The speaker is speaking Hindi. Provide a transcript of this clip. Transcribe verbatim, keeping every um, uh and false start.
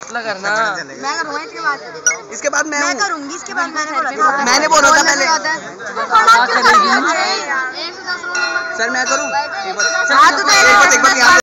करना मैं करूँगा इसके बाद इसके बाद मैं मैं करूँगी इसके बाद मैंने बोला था मैंने बोला था पहले सर मैं करूँ।